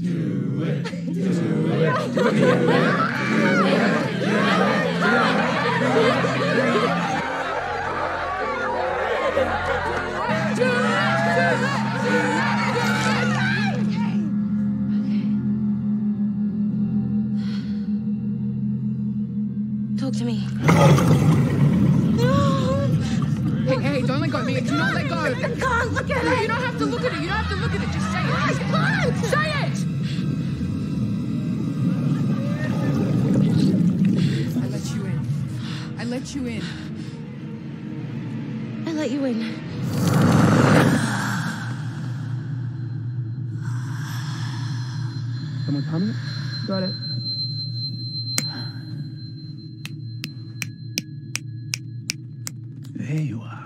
Talk to me. Hey, don't let go, Mia. Do not let go. I can't look at it. You don't have to look at it. You don't have to look at it. Just say it. I can't. Say it. I let you in. I let you in. I let you in. Someone coming? Got it. There you are.